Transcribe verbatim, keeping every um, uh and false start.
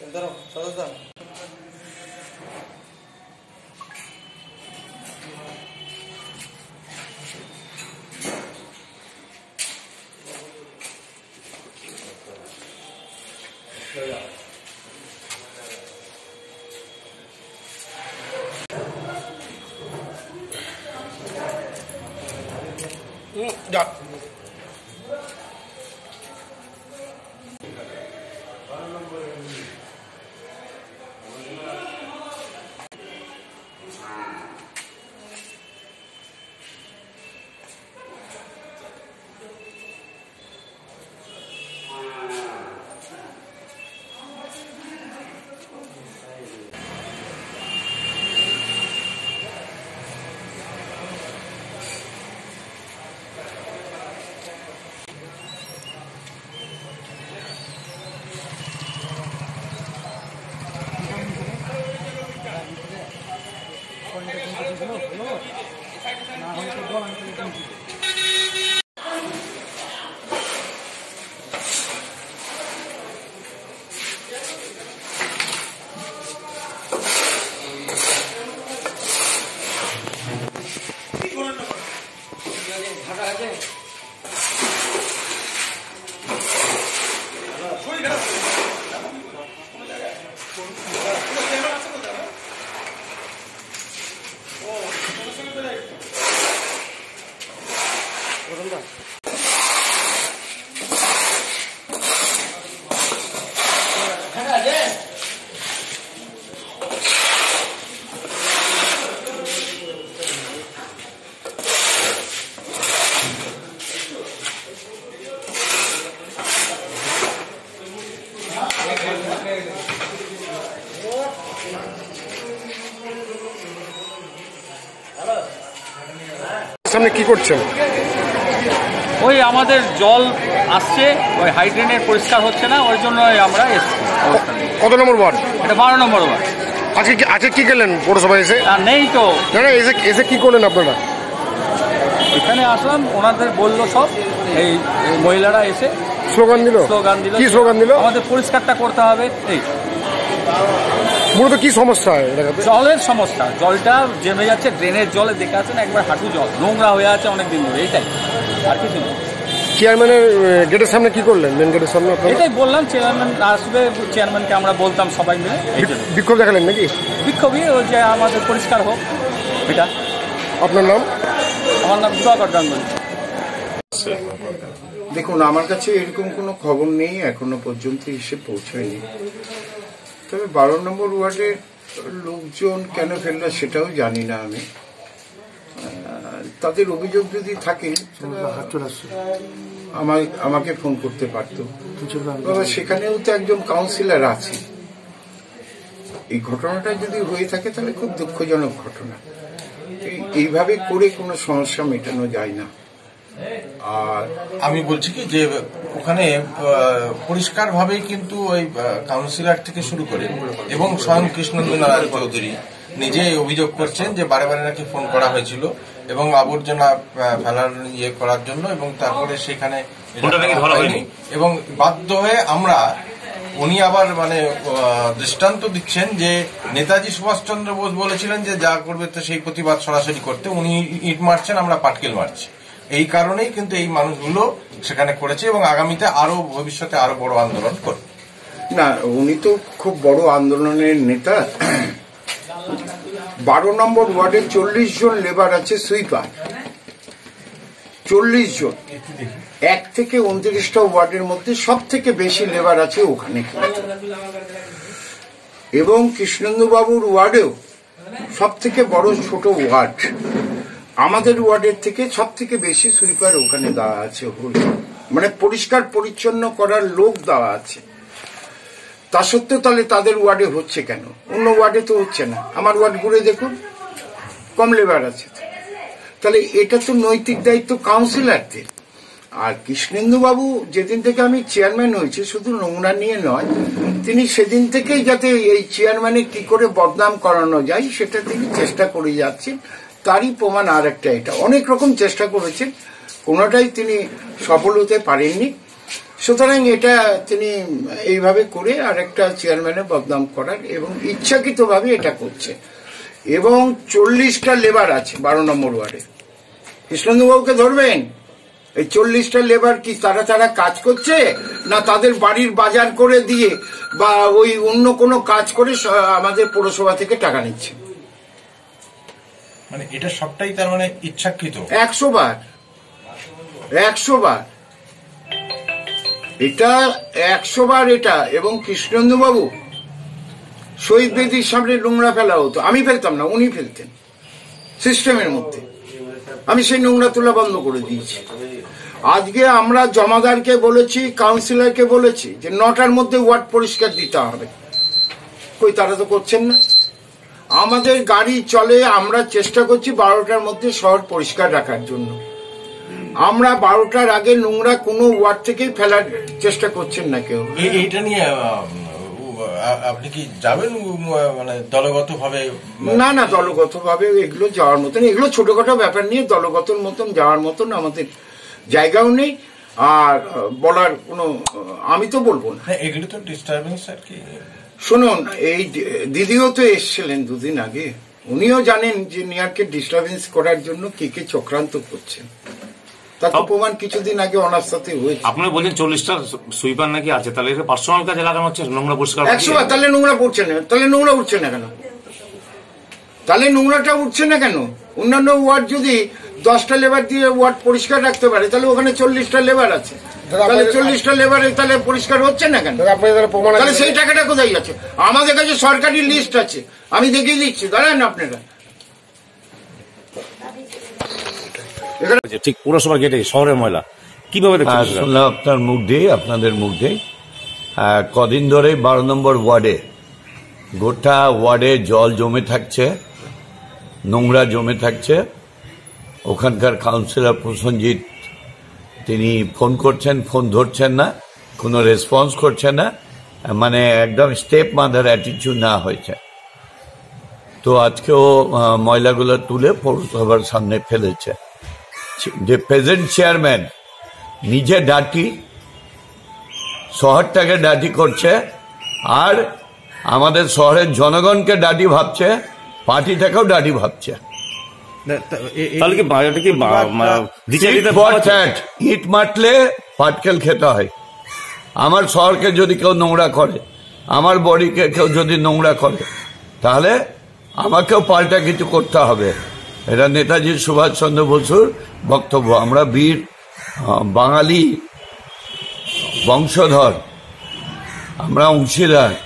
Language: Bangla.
Ya. সামনে কি করছেন? ওই আমাদের জল আসছে, ওই হাইড্রেনের পরিষ্কার হচ্ছে না, ওই জন্য আমরা এসেছি। কত নম্বর ওয়ার্ড? এটা বারো নম্বর ওয়ার্ড। আজকে আজকে কি করলেন পৌরসভায় এসে? নেই তো, না না এসে এসে কি করলেন আপনারা? এখানে আসলাম, ওনাদের বললো সব, এই মহিলারা এসে স্লোগান দিল। স্লোগান দিল। কি স্লোগান দিল? আমাদের পরিষ্কারটা করতে হবে। এই মূলত কি সমস্যা হয় এলাকাতে? জলের সমস্যা, জলটা জমে যাচ্ছে, ড্রেনের জলে দেখে আছেন একবার হাঁটু জল, নোংরা হয়ে আছে অনেকদিন ধরে, এইটাই, আর কিছু নেই। চেয়ারম্যানের গেটের সামনে কি করলেন? মেন গেটের সামনে এটাই বললাম, চেয়ারম্যান আসবে, চেয়ারম্যানকে আমরা বলতাম সবাই মিলে। বিক্ষোভ দেখালেন নাকি? বিক্ষোভই ওই যে আমাদের পরিষ্কার হোক এটা। আপনার নাম? আমার নাম দিবাকর গাঙ্গুলি। দেখুন, আমার কাছে এরকম কোনো খবর নেই, এখনো পর্যন্ত এসে পৌঁছায়নি। তবে বারো নম্বর ওয়ার্ডের লোকজন কেন ফেললো সেটাও জানি না আমি। তাদের অভিযোগ যদি থাকে আমাকে ফোন করতে পারতো। সেখানেও তো একজন কাউন্সিলর আছে। এই ঘটনাটা যদি হয়ে থাকে তাহলে খুব দুঃখজনক ঘটনা। এইভাবে করে কোনো সমস্যা মেটানো যায় না। আর আমি বলছি কি যে ওখানে পরিষ্কার ভাবেই কিন্তু ওই কাউন্সিলর থেকে শুরু করে এবং স্বয়ং কৃষ্ণেন্দু নারায়ণ চৌধুরী নিজে অভিযোগ করছেন যে বারে বারে নাকি ফোন করা হয়েছিল এবং আবর্জনা ফেলার ইয়ে করার জন্য, এবং তারপরে সেখানে এবং বাধ্য হয়ে আমরা, উনি আবার মানে দৃষ্টান্ত দিচ্ছেন যে নেতাজি সুভাষচন্দ্র বোস বলেছিলেন যে যা করবে তো সেই প্রতিবাদ সরাসরি করতে, উনি ইট মারছেন, আমরা পাটকেল মারছি। এই কারণেই কিন্তু এই মানুষগুলো সেখানে করেছে এবং আগামীতে আরো ভবিষ্যতে আরো বড় আন্দোলন করবে। না, উনি তো খুব বড় আন্দোলনের নেতা। বারো নম্বর ওয়ার্ডে চল্লিশ জন লেবার আছে সুইপার, চল্লিশ জন। এক থেকে উনত্রিশটা ওয়ার্ডের মধ্যে সব থেকে বেশি লেবার আছে ওখানে। এবং কৃষ্ণেন্দু বাবুর ওয়ার্ডেও সব থেকে বড় ছোট ওয়ার্ড, আমাদের ওয়ার্ডের থেকে সব থেকে বেশি সুইপার ওখানে দেওয়া আছে, মানে পরিষ্কার পরিচ্ছন্ন করার লোক দেওয়া আছে। তা সত্ত্বেও তাহলে তাদের ওয়ার্ডে হচ্ছে কেন? অন্য ওয়ার্ডে তো হচ্ছে না। আমার ওয়ার্ড ঘুরে দেখুন, কম লেবার আছে। তাহলে এটা তো নৈতিক দায়িত্ব কাউন্সিলরদের। আর কৃষ্ণেন্দু বাবু যেদিন থেকে আমি চেয়ারম্যান হয়েছি, শুধু নোংরা নিয়ে নয়, তিনি সেদিন থেকেই যাতে এই চেয়ারম্যানে কি করে বদনাম করানো যায় সেটা তিনি চেষ্টা করে যাচ্ছেন। তারই প্রমাণ আর একটা, এটা অনেক রকম চেষ্টা করেছেন, কোনোটাই তিনি সফল হতে পারেননি। সুতরাং এটা তিনি এইভাবে করে আর একটা চেয়ারম্যানের বদনাম করার এবং ইচ্ছাকৃতভাবে এটা করছে। এবং চল্লিশটা লেবার আছে বারো নম্বর ওয়ার্ডে। কৃষ্ণেন্দুবাবুকে ধরবেন, এই চল্লিশটা লেবার কি তারা তারা কাজ করছে, না তাদের বাড়ির বাজার করে দিয়ে বা ওই অন্য কোনো কাজ করে আমাদের পৌরসভা থেকে টাকা নিচ্ছে? মানে এটা সবটাই তার মানে ইচ্ছাকৃত। একশো বার একশো বার এটা একশো বার এটা। এবং কৃষ্ণেন্দুবাবু শহীদ বেদির সামনে নোংরা ফেলা হতো, আমি ফেলতাম না, উনি ফেলতেন সিস্টেমের মধ্যে। আমি সেই নোংরা তোলা বন্ধ করে দিয়েছি। আজকে আমরা জমাদারকে বলেছি, কাউন্সিলরকে বলেছি যে নটার মধ্যে ওয়ার্ড পরিষ্কার দিতে হবে, কই তারা তো করছেন না। আমাদের গাড়ি চলে, আমরা চেষ্টা করছি বারোটার মধ্যে শহর পরিষ্কার রাখার জন্য। আমরা বারোটার আগে নোংরা কোনো ওয়ার্ড থেকেই ফেলার চেষ্টা করছেন না কেউ। এইটা নিয়ে আপনি কি যাবেন মানে দলগত ভাবে? না না, দলগত ভাবে এগুলো যাওয়ার মতন, এগুলো ছোটখাটো ব্যাপার নিয়ে দলগত মতন যাওয়ার মতন আমাদের জায়গাও নেই আর বলার কোনো, আমি তো বলবো না। এগুলো তো ডিস্টারবেন্স আর কি। শুনুন, এই দিদিও তো এসছিলেন দুদিন আগে, উনিও জানেন যে নিয়ারকে ডিস্টারবেন্স করার জন্য কে কে চক্রান্ত করছেন। তার তো প্রমাণ কিছুদিন আগে অনাস্থাতে হয়েছে। আপনারা বলছেন চল্লিশটা সুইপার নাকি আছে, তাহলে পার্সোনাল কাজে লাগানো হচ্ছে নোংরা পরিষ্কার। একশো বার, তাহলে নোংরা পড়ছে না, তাহলে নোংরা উঠছে না কেন? তাহলে নোংরাটা উঠছে না কেন? অন্যান্য ওয়ার্ড যদি দশটা লেবার দিয়ে ওয়ার্ড পরিষ্কার রাখতে পারে, তাহলে ওখানে চল্লিশটা লেবার আছে, তাহলে চল্লিশটা লেবারে তাহলে পরিষ্কার হচ্ছে না কেন? তাহলে সেই টাকাটা কোথায় যাচ্ছে? আমাদের কাছে সরকারি লিস্ট আছে, আমি দেখিয়ে দিচ্ছি, দাঁড়ান আপনারা। ঠিক পুরসভা গেটে শহরের ময়লা কিভাবে শুনলাম আপনার মুখ দিয়ে, আপনাদের মুখ দিয়ে। কদিন ধরে বারো নম্বর ওয়ার্ডে গোটা ওয়ার্ডে জল জমে থাকছে, নোংরা জমে থাকছে। ওখানকার কাউন্সিলর প্রসেনজিৎ তিনি ফোন করছেন, ফোন ধরছেন না, কোনো রেসপন্স করছেন না, মানে একদম স্টেপ মাদার অ্যাটিটিউড না হয়েছে। তো আজকেও ময়লাগুলো তুলে পৌরসভার সামনে ফেলেছে। যে প্রেজেন্ট চেয়ারম্যান নিজে ডাটি, শহরটাকে ডাটি করছে, আর আমাদের শহরের জনগণকে ডাটি ভাবছে, পার্টি থেকেও ডাটি ভাবছে। ইট মারলে পাটকেল খেতে হয়। আমার শহরকে যদি কেউ নোংরা করে, আমার বডিকে কেউ যদি নোংরা করে, তাহলে আমাকেও পাল্টা কিছু করতে হবে। এটা নেতাজি সুভাষচন্দ্র বসুর বক্তব্য। আমরা বীর বাঙালি বংশধর, আমরা অংশীদার।